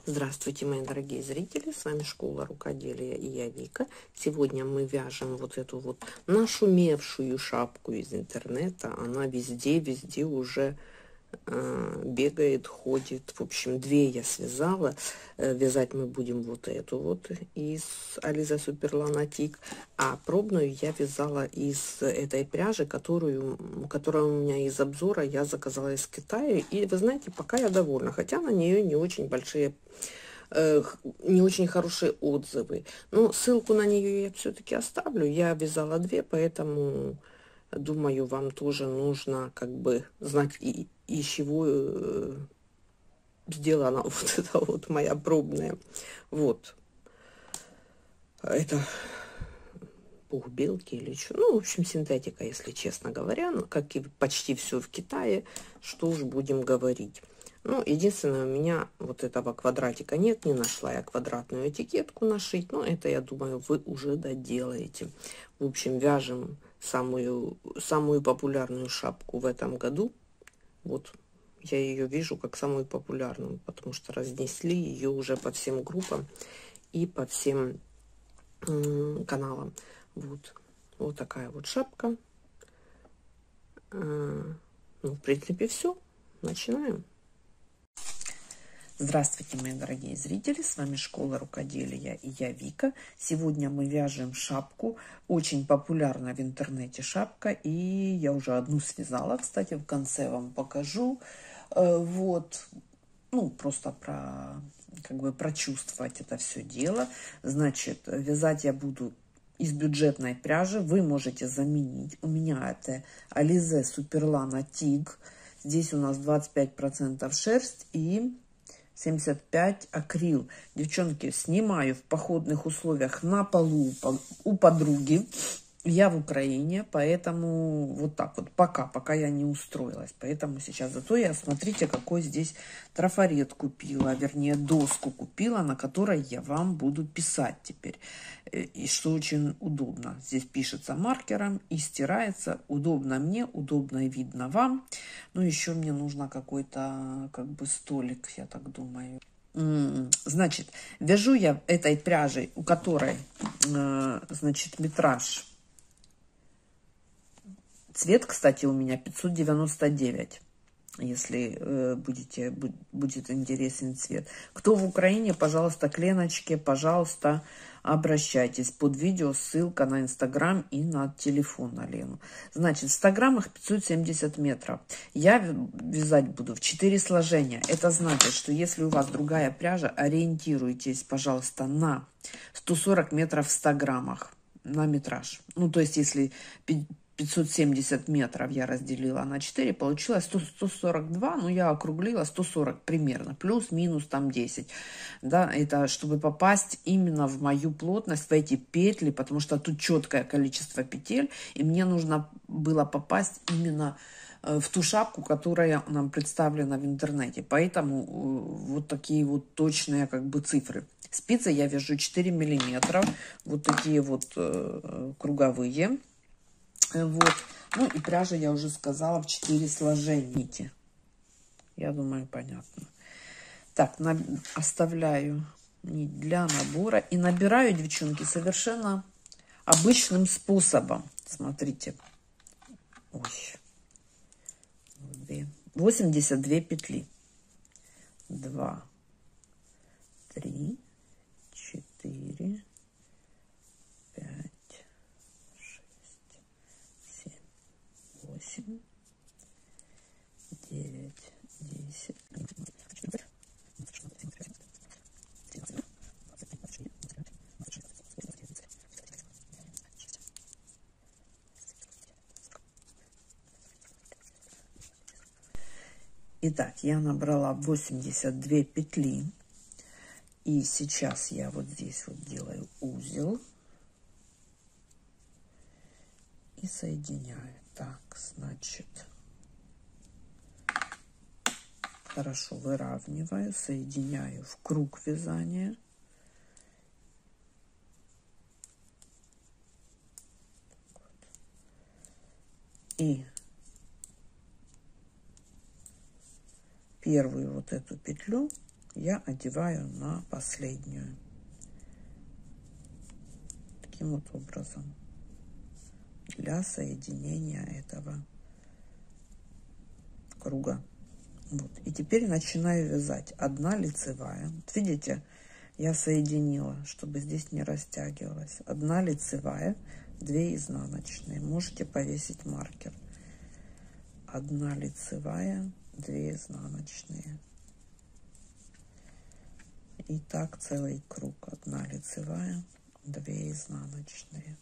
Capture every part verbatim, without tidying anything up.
Здравствуйте, мои дорогие зрители, с вами Школа Рукоделия и я Вика. Сегодня мы вяжем вот эту вот нашумевшую шапку из интернета. Она везде, везде уже э, бегает, ходит. В общем, две я связала. Э, вязать мы будем вот эту вот из Alize Superlana, а пробную я вязала из этой пряжи, которую, которая у меня из обзора, я заказала из Китая. И вы знаете, пока я довольна, хотя на нее не очень большие не очень хорошие отзывы. Но ссылку на нее я все-таки оставлю. Я вязала две, поэтому думаю, вам тоже нужно как бы знать, и, из чего э, сделана вот эта вот моя пробная. Вот. Это пух белки или что. Ну, в общем, синтетика, если честно говоря. Ну, как и почти все в Китае. Что уж будем говорить. Ну, единственное, у меня вот этого квадратика нет, не нашла я квадратную этикетку нашить, но это, я думаю, вы уже доделаете. В общем, вяжем самую, самую популярную шапку в этом году. Вот, я ее вижу как самую популярную, потому что разнесли ее уже по всем группам и по всем каналам. Вот, вот такая вот шапка. Ну, в принципе, все. Начинаем. Здравствуйте, мои дорогие зрители, с вами Школа Рукоделия и я Вика. Сегодня мы вяжем шапку, очень популярная в интернете шапка, и я уже одну связала, кстати, в конце вам покажу. Вот, ну, просто про, как бы прочувствовать это все дело. Значит, вязать я буду из бюджетной пряжи, вы можете заменить. У меня это Alize Superlana Tig, здесь у нас двадцать пять процентов шерсть и семьдесят пять акрил. Девчонки, снимаю в походных условиях на полу у подруги. Я в Украине, поэтому вот так вот, пока, пока я не устроилась. Поэтому сейчас, зато я, смотрите, какой здесь трафарет купила, вернее, доску купила, на которой я вам буду писать теперь. И что очень удобно. Здесь пишется маркером и стирается. Удобно мне, удобно и видно вам. Ну, еще мне нужно какой-то, как бы, столик, я так думаю. Значит, вяжу я этой пряжей, у которой, значит, метраж. Цвет, кстати, у меня пятьсот девяносто девять, если э, будете, будь, будет интересен цвет. Кто в Украине, пожалуйста, к Леночке, пожалуйста, обращайтесь. Под видео ссылка на Инстаграм и на телефон на Лену. Значит, в ста граммах пятьсот семьдесят метров. Я вязать буду в четыре сложения. Это значит, что если у вас другая пряжа, ориентируйтесь, пожалуйста, на сто сорок метров в ста граммах, на метраж. Ну, то есть, если пятьсот семьдесят метров я разделила на четыре, получилось сто сорок два, но я округлила сто сорок примерно, плюс-минус там десять. Да, это чтобы попасть именно в мою плотность, в эти петли, потому что тут четкое количество петель, и мне нужно было попасть именно в ту шапку, которая нам представлена в интернете. Поэтому вот такие вот точные как бы цифры. Спицы я вяжу четыре миллиметра, вот такие вот э, круговые. Вот. Ну и пряжа, я уже сказала, в четыре сложения. Я думаю, понятно. Так, на... оставляю нить для набора. И набираю, девчонки, совершенно обычным способом. Смотрите. Ой. восемьдесят две петли. Два, три, четыре, пять, восемь, девять, десять, Итак, я набрала восемьдесят две петли. И сейчас я вот здесь вот делаю узел. И соединяю. Так, значит, хорошо выравниваю, соединяю в круг вязания. И первую вот эту петлю я одеваю на последнюю. Таким вот образом. Для соединения этого круга. Вот. И теперь начинаю вязать. Одна лицевая. Вот видите, я соединила, чтобы здесь не растягивалось. Одна лицевая, две изнаночные. Можете повесить маркер. Одна лицевая, две изнаночные. И так целый круг. Одна лицевая, две изнаночные.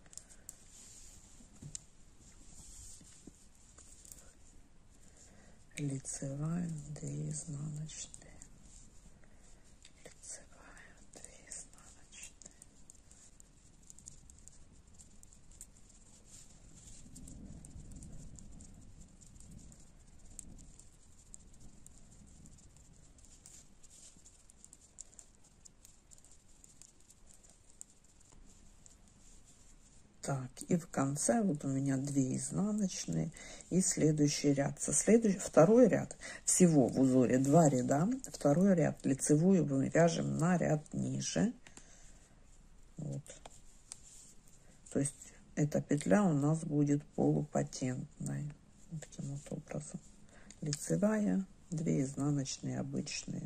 Лицевая, две изнаночные. Лицевая, две изнаночные. Так, и в конце вот у меня две изнаночные и следующий ряд. Со следующий, второй ряд, всего в узоре два ряда, второй ряд лицевую мы вяжем на ряд ниже. Вот. То есть эта петля у нас будет полупатентной. Вот таким вот образом. Лицевая, две изнаночные обычные.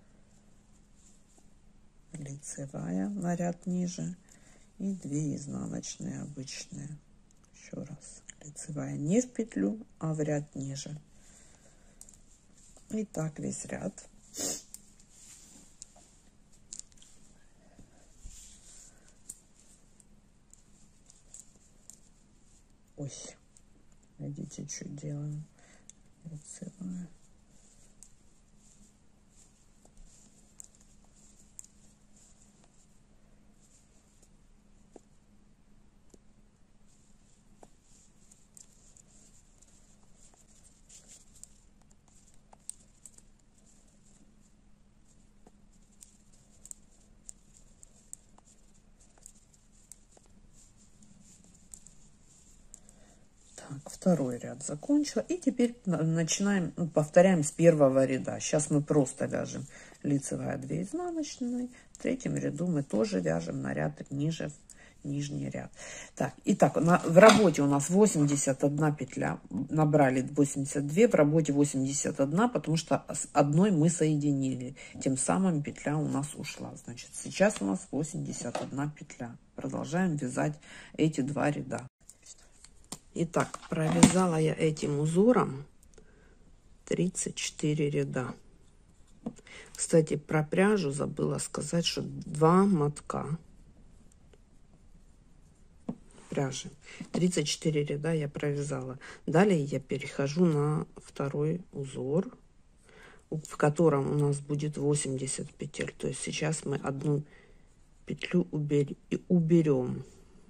Лицевая на ряд ниже. И две изнаночные обычные. Еще раз. Лицевая не в петлю, а в ряд ниже. И так весь ряд. Ой, видите, что делаем. Лицевая. Так, второй ряд закончила. И теперь начинаем, ну, повторяем с первого ряда. Сейчас мы просто вяжем лицевая, две изнаночные. В третьем ряду мы тоже вяжем на ряд ниже, в нижний ряд. Так, итак, на, в работе у нас восемьдесят одна петля. Набрали восемьдесят две, в работе восемьдесят одна, потому что с одной мы соединили. Тем самым петля у нас ушла. Значит, сейчас у нас восемьдесят одна петля. Продолжаем вязать эти два ряда. Итак, провязала я этим узором тридцать четыре ряда. Кстати, про пряжу забыла сказать, что два мотка пряжи. тридцать четыре ряда я провязала. Далее я перехожу на второй узор, в котором у нас будет восемьдесят петель. То есть сейчас мы одну петлю уберем.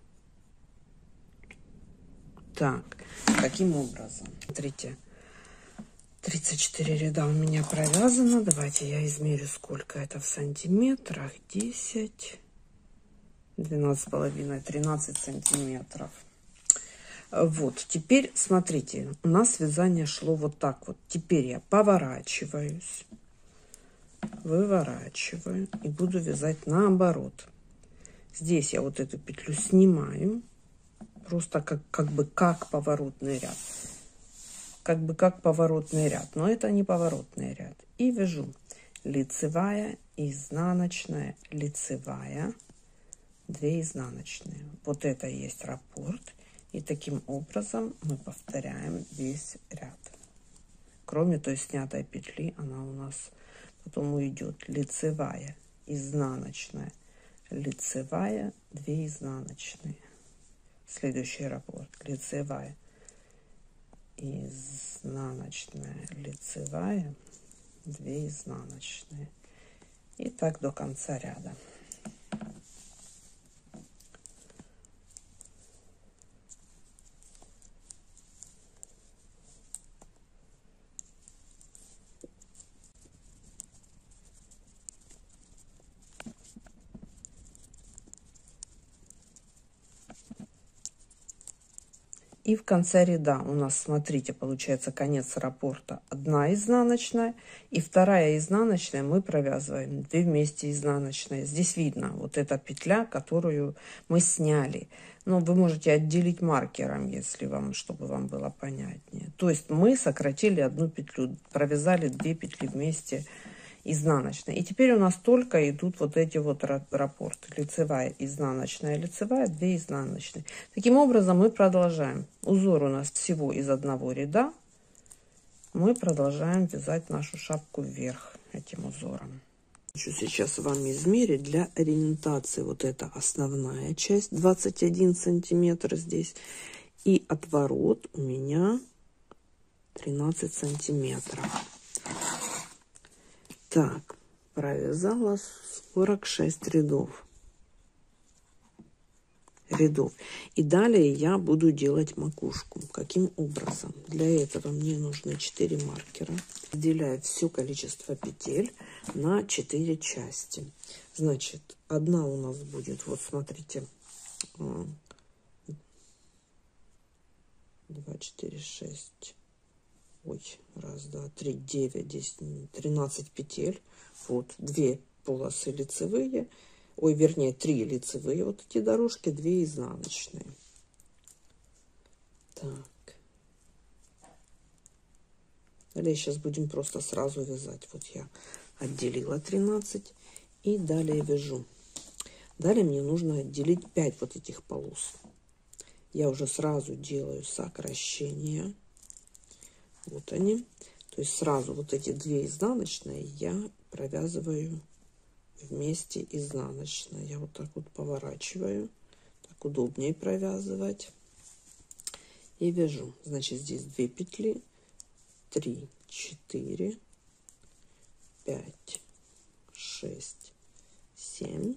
Так, каким образом? Смотрите, тридцать четыре ряда у меня провязано. Давайте я измерю, сколько это в сантиметрах. десять, двенадцать с половиной, тринадцать сантиметров. Вот, теперь смотрите, у нас вязание шло вот так вот. Теперь я поворачиваюсь, выворачиваю и буду вязать наоборот. Здесь я вот эту петлю снимаю. Просто как, как бы как поворотный ряд. Как бы как поворотный ряд. Но это не поворотный ряд. И вяжу лицевая, изнаночная, лицевая, две изнаночные. Вот это и есть раппорт. И таким образом мы повторяем весь ряд. Кроме той снятой петли, она у нас потом уйдет. Лицевая, изнаночная, лицевая, две изнаночные. Следующий раппорт. Лицевая, изнаночная, лицевая, две изнаночные. И так до конца ряда. И в конце ряда у нас, смотрите, получается конец раппорта одна изнаночная и вторая изнаночная мы провязываем две вместе изнаночные. Здесь видно вот эта петля, которую мы сняли. Но вы можете отделить маркером, если вам, чтобы вам было понятнее. То есть мы сократили одну петлю, провязали две петли вместе изнаночной. И теперь у нас только идут вот эти вот раппорты. Лицевая, изнаночная, лицевая, две изнаночные. Таким образом мы продолжаем. Узор у нас всего из одного ряда. Мы продолжаем вязать нашу шапку вверх этим узором. Хочу сейчас с вами измерить для ориентации. Вот это основная часть, двадцать один сантиметр здесь. И отворот у меня тринадцать сантиметров. Так, провязала сорок шесть рядов. рядов. И далее я буду делать макушку. Каким образом? Для этого мне нужно четыре маркера. Разделяю все количество петель на четыре части. Значит, одна у нас будет, вот смотрите, два, четыре, шесть. Ой, раз, два, три, девять, десять, тринадцать петель. Вот две полосы лицевые. Ой, вернее, три лицевые вот эти дорожки, две изнаночные. Так. Далее сейчас будем просто сразу вязать. Вот я отделила тринадцать и далее вяжу. Далее мне нужно отделить пять вот этих полос. Я уже сразу делаю сокращение. Вот они. То есть сразу вот эти две изнаночные я провязываю вместе изнаночной. Я вот так вот поворачиваю. Так удобнее провязывать. И вяжу. Значит, здесь две петли. три, четыре, пять, шесть, семь,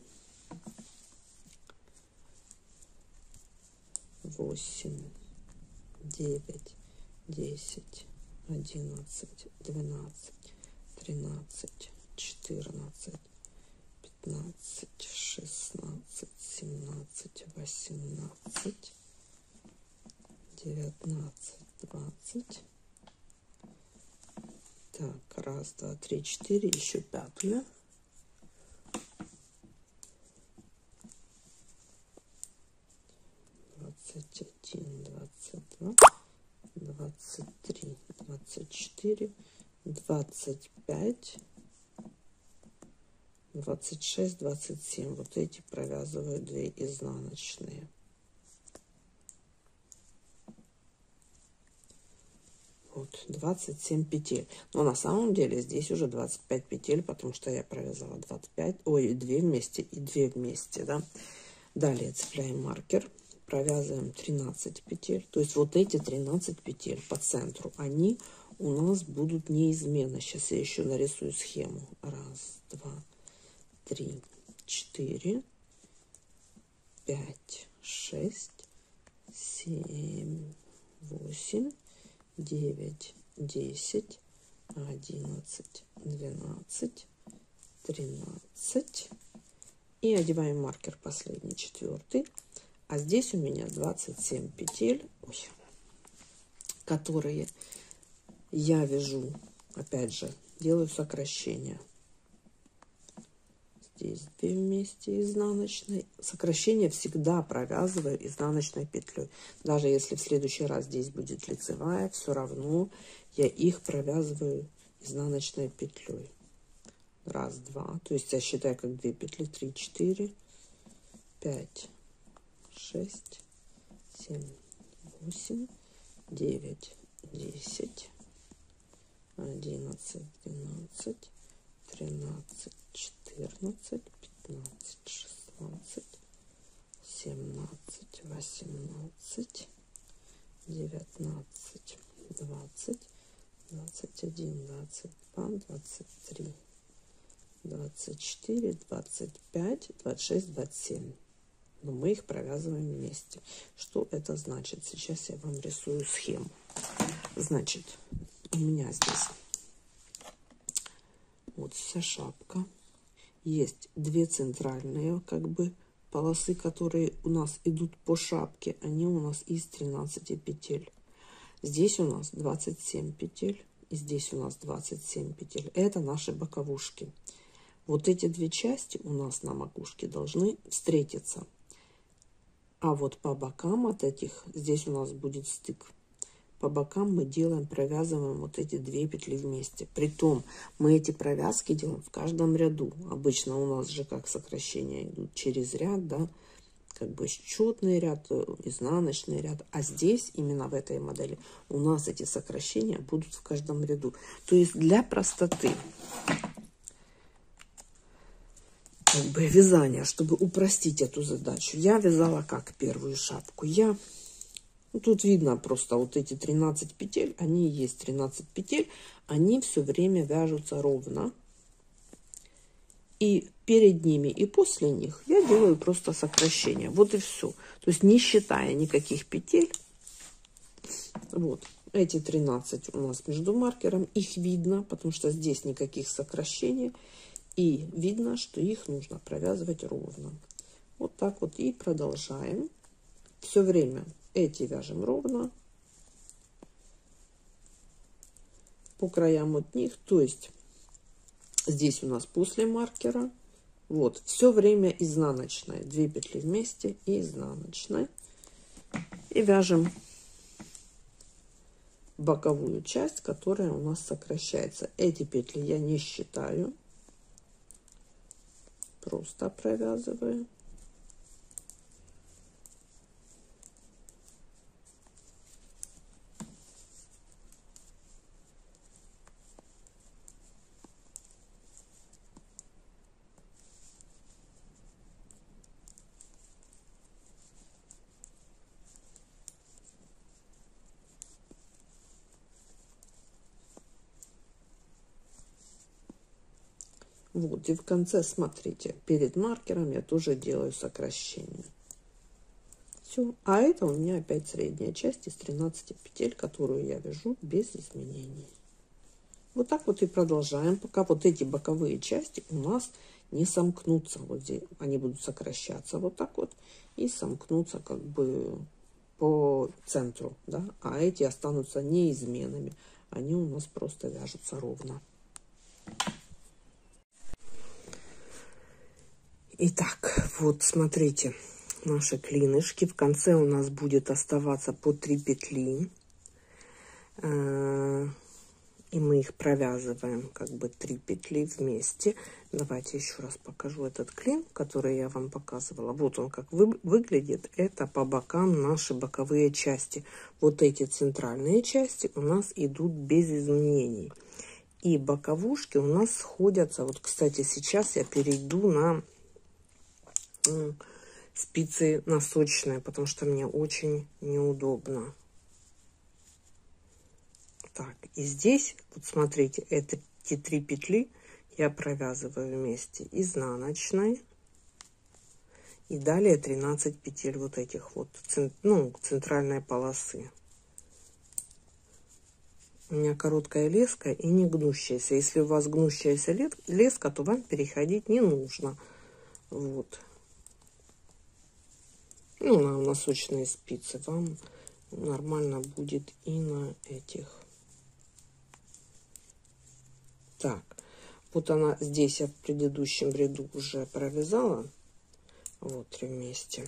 восемь, девять, десять, одиннадцать, двенадцать, тринадцать, четырнадцать, пятнадцать, шестнадцать, семнадцать, восемнадцать, девятнадцать, двадцать. Так, раз, два, три, четыре, еще пятую. Двадцать один, двадцать два, двадцать три, двадцать четыре, двадцать пять, двадцать шесть, двадцать семь. Вот эти провязываю две изнаночные. Вот, двадцать семь петель. Но на самом деле здесь уже двадцать пять петель, потому что я провязала двадцать пять, ой, две вместе и две вместе, да. Далее цепляем маркер, провязываем тринадцать петель. То есть вот эти тринадцать петель по центру, они у нас будут неизменно. Сейчас я еще нарисую схему. Раз, два, три, четыре, пять, шесть, семь, восемь, девять, десять, одиннадцать, двенадцать, тринадцать. И одеваем маркер последний, четвертый. А здесь у меня двадцать семь петель, ой, которые я вяжу, опять же, делаю сокращение. Здесь две вместе изнаночной. Сокращение всегда провязываю изнаночной петлей. Даже если в следующий раз здесь будет лицевая, все равно я их провязываю изнаночной петлей. Раз, два. То есть я считаю как две петли. Три, четыре, пять, шесть, семь, восемь, девять, десять, одиннадцать, двенадцать, тринадцать, четырнадцать, пятнадцать, шестнадцать, семнадцать, восемнадцать, девятнадцать, двадцать, двадцать один, двадцать два, двадцать три, двадцать четыре, двадцать пять, двадцать шесть, двадцать семь. Но мы их провязываем вместе. Что это значит? Сейчас я вам рисую схему. Значит, у меня здесь вот вся шапка. Есть две центральные как бы полосы, которые у нас идут по шапке, они у нас из тринадцати петель. Здесь у нас двадцать семь петель, и здесь у нас двадцать семь петель. Это наши боковушки. Вот эти две части у нас на макушке должны встретиться. А вот по бокам от этих, здесь у нас будет стык. По бокам мы делаем, провязываем вот эти две петли вместе. Притом мы эти провязки делаем в каждом ряду. Обычно у нас же как сокращения идут через ряд, да, как бы счетный ряд, изнаночный ряд. А здесь, именно в этой модели, у нас эти сокращения будут в каждом ряду. То есть для простоты как бы вязания, чтобы упростить эту задачу, я вязала как первую шапку. Я, ну, тут видно просто вот эти тринадцать петель, они и есть тринадцать петель, они все время вяжутся ровно. И перед ними и после них я делаю просто сокращение. Вот и все. То есть не считая никаких петель. Вот эти тринадцать у нас между маркером. Их видно, потому что здесь никаких сокращений. И видно, что их нужно провязывать ровно. Вот так вот и продолжаем. Все время эти вяжем ровно. По краям от них. То есть здесь у нас после маркера. Вот, все время изнаночная. две петли вместе и изнаночная. И вяжем боковую часть, которая у нас сокращается. Эти петли я не считаю. Просто провязываю. Вот, и в конце, смотрите, перед маркером я тоже делаю сокращение. Все. А это у меня опять средняя часть из тринадцати петель, которую я вяжу без изменений. Вот так вот и продолжаем, пока вот эти боковые части у нас не сомкнутся. Вот здесь они будут сокращаться вот так вот и сомкнутся как бы по центру, да, а эти останутся неизменными. Они у нас просто вяжутся ровно. Итак, вот смотрите, наши клинышки. В конце у нас будет оставаться по три петли. И мы их провязываем как бы три петли вместе. Давайте еще раз покажу этот клин, который я вам показывала. Вот он как вы, выглядит. Это по бокам наши боковые части. Вот эти центральные части у нас идут без изменений. И боковушки у нас сходятся. Вот, кстати, сейчас я перейду на спицы носочные, потому что мне очень неудобно. Так, и здесь, вот смотрите, это эти три петли я провязываю вместе изнаночной. И далее тринадцать петель вот этих вот, ну, центральной полосы. У меня короткая леска и не гнущаяся. Если у вас гнущаяся леска, то вам переходить не нужно. Вот. Ну, на носочные спицы вам нормально будет и на этих. Так, вот она здесь я в предыдущем ряду уже провязала. Вот три вместе.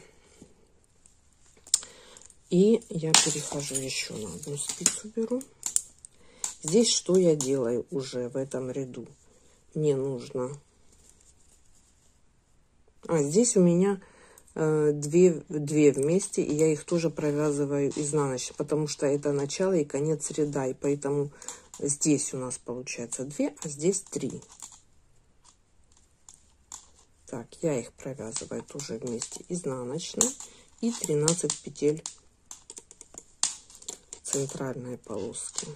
И я перехожу еще на одну спицу, беру. Здесь что я делаю уже в этом ряду? Мне нужно... А, здесь у меня... Две, две вместе, и я их тоже провязываю изнаночно, потому что это начало и конец ряда, и поэтому здесь у нас получается две, а здесь три. Так, я их провязываю тоже вместе изнаночно и тринадцать петель центральной полоски.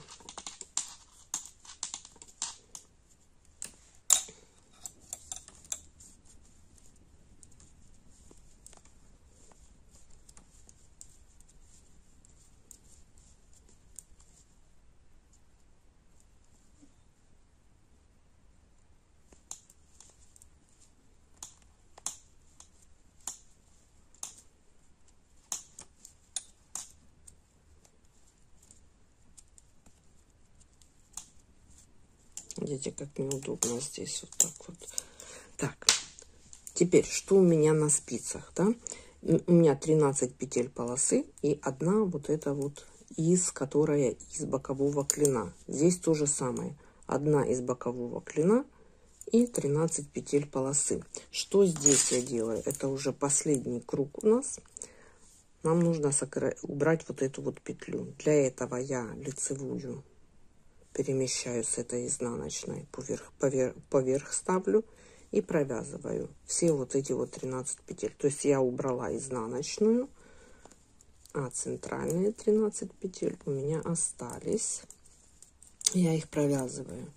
Видите, как неудобно здесь вот так вот. Так, теперь, что у меня на спицах, да? У меня тринадцать петель полосы и одна вот эта вот из, которая из бокового клина. Здесь то же самое. Одна из бокового клина и тринадцать петель полосы. Что здесь я делаю? Это уже последний круг у нас. Нам нужно убрать вот эту вот петлю. Для этого я лицевую перемещаю с этой изнаночной поверх, поверх, поверх ставлю и провязываю все вот эти вот тринадцать петель. То есть я убрала изнаночную, а центральные тринадцать петель у меня остались. Я их провязываю.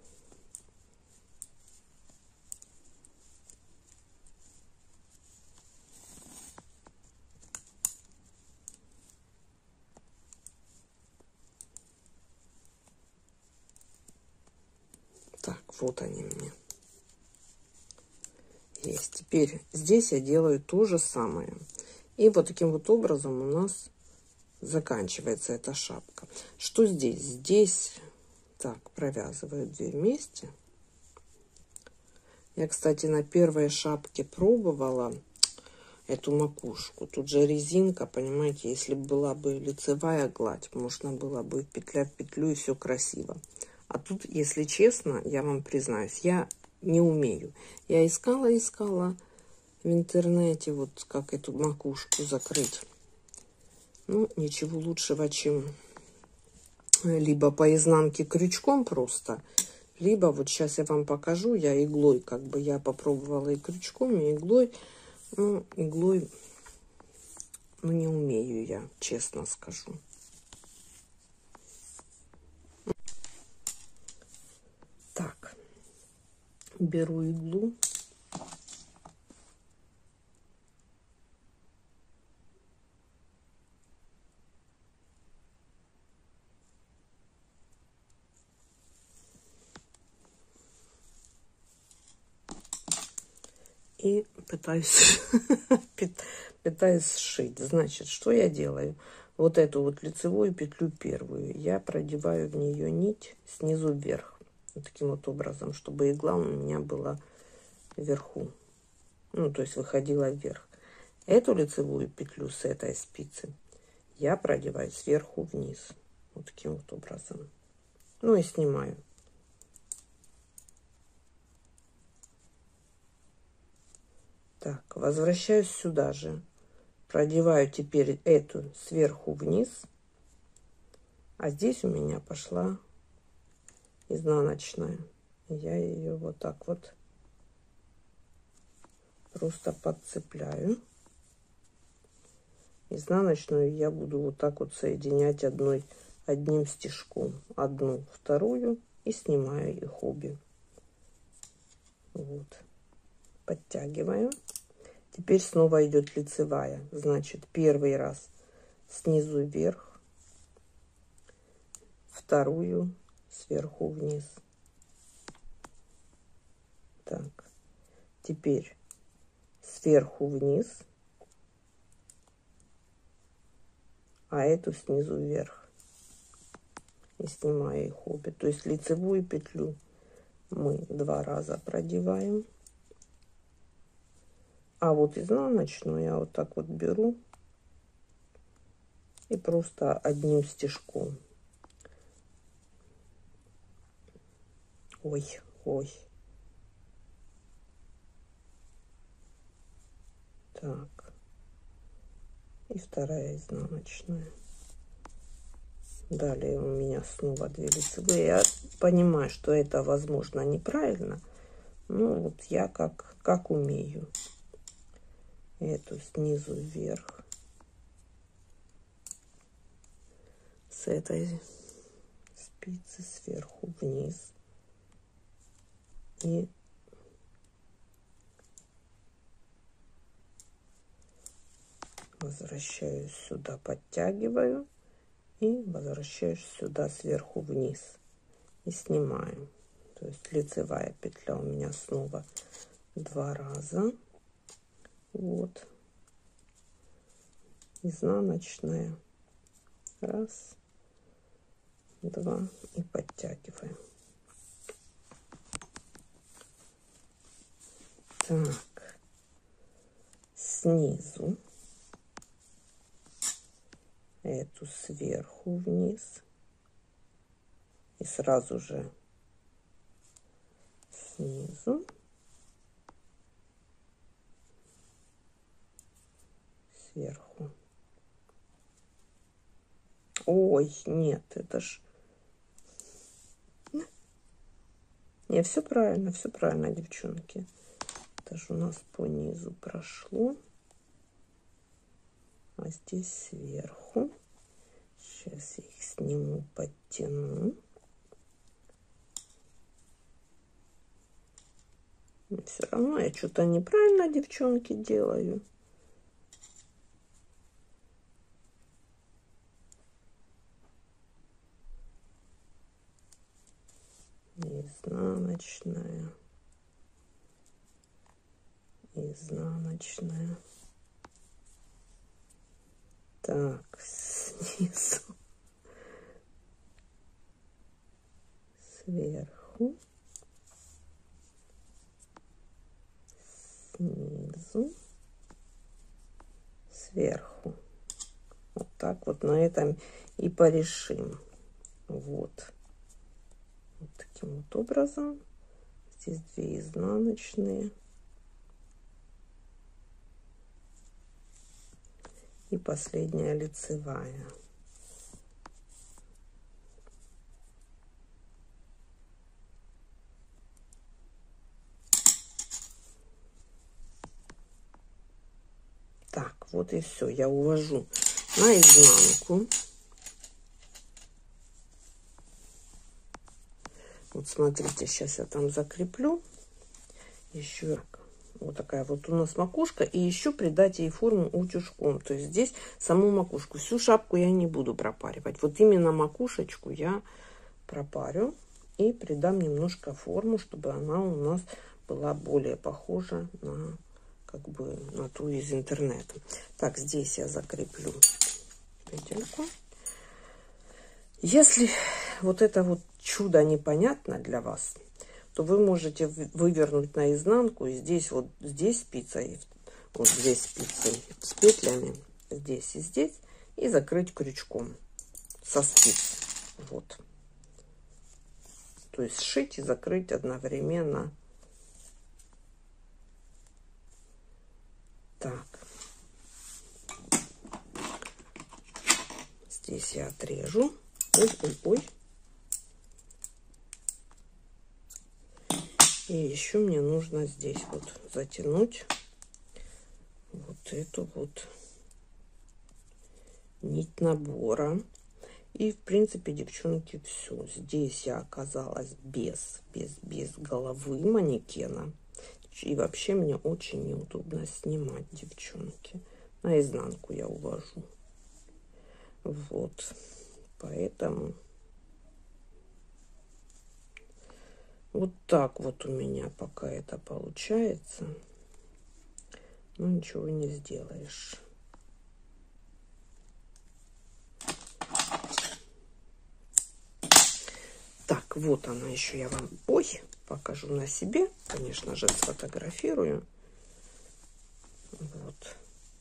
Так, вот они мне. Есть. Теперь здесь я делаю то же самое. И вот таким вот образом у нас заканчивается эта шапка. Что здесь? Здесь, так, провязываю две вместе. Я, кстати, на первой шапке пробовала эту макушку. Тут же резинка, понимаете, если была бы лицевая гладь, можно было бы петля в петлю и все красиво. А тут, если честно, я вам признаюсь, я не умею. Я искала, искала в интернете, вот как эту макушку закрыть. Ну, ничего лучшего, чем либо по изнанке крючком просто, либо вот сейчас я вам покажу, я иглой, как бы я попробовала и крючком, и иглой. Ну, иглой, ну, не умею я, честно скажу. Так, беру иглу. И пытаюсь, пытаюсь сшить. Значит, что я делаю? Вот эту вот лицевую петлю первую я продеваю в нее нить снизу вверх. Вот таким вот образом, чтобы игла у меня была вверху. Ну, то есть выходила вверх. Эту лицевую петлю с этой спицы я продеваю сверху вниз. Вот таким вот образом. Ну и снимаю. Так, возвращаюсь сюда же. Продеваю теперь эту сверху вниз. А здесь у меня пошла изнаночная. Я ее вот так вот просто подцепляю. Изнаночную я буду вот так вот соединять одной, одним стежком. Одну, вторую и снимаю их обе. Вот. Подтягиваю. Теперь снова идет лицевая. Значит, первый раз снизу вверх, вторую сверху вниз. Так, теперь сверху вниз, а эту снизу вверх. И снимаю их обе. То есть лицевую петлю мы два раза продеваем. А вот изнаночную я вот так вот беру и просто одним стежком. Ой, ой. Так. И вторая изнаночная. Далее у меня снова две лицевые. Я понимаю, что это, возможно, неправильно. Ну, вот я как, как умею. Эту снизу вверх. С этой спицы сверху вниз. И возвращаюсь сюда, подтягиваю. И возвращаюсь сюда сверху вниз. И снимаю. То есть лицевая петля у меня снова два раза. Вот. Изнаночная. Раз, два. И подтягиваем. Так, снизу, эту сверху вниз, и сразу же снизу, сверху. Ой, нет, это ж... Не, все правильно, все правильно, девчонки. Это же у нас по низу прошло. А здесь сверху. Сейчас я их сниму, подтяну. Все равно я что-то неправильно, девчонки, делаю. Изнаночная, изнаночная. Так, снизу, сверху, снизу, сверху. Вот так вот на этом и порешим. Вот. Вот таким вот образом. Здесь две изнаночные. И последняя лицевая. Так, вот и все. Я увожу на изнанку. Вот смотрите, сейчас я там закреплю. Еще вот такая вот у нас макушка. И еще придать ей форму утюжком. То есть здесь саму макушку. Всю шапку я не буду пропаривать. Вот именно макушечку я пропарю. И придам немножко форму, чтобы она у нас была более похожа на, как бы, на ту из интернета. Так, здесь я закреплю петельку. Если вот это вот чудо непонятно для вас, то вы можете вывернуть наизнанку, и здесь вот здесь спицей, вот здесь спицей с петлями, здесь и здесь, и закрыть крючком со спиц. Вот. То есть сшить и закрыть одновременно. Так. Здесь я отрежу. Ой, ой, ой. И еще мне нужно здесь вот затянуть вот эту вот нить набора. И в принципе, девчонки, все. Здесь я оказалась без, без, без головы манекена. И вообще мне очень неудобно снимать, девчонки. Наизнанку я увожу. Вот. Поэтому вот так вот у меня пока это получается. Ну, ничего не сделаешь. Так, вот она еще я вам, ой, покажу на себе. Конечно же, сфотографирую. Вот.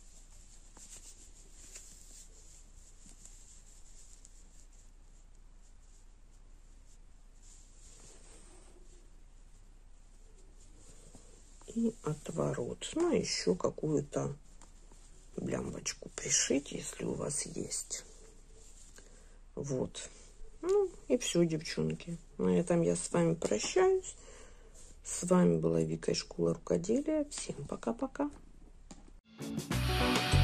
И отворот. Ну, еще какую-то блямбочку пришить, если у вас есть. Вот. Ну, и все, девчонки. На этом я с вами прощаюсь. С вами была Вика из школы рукоделия. Всем пока-пока.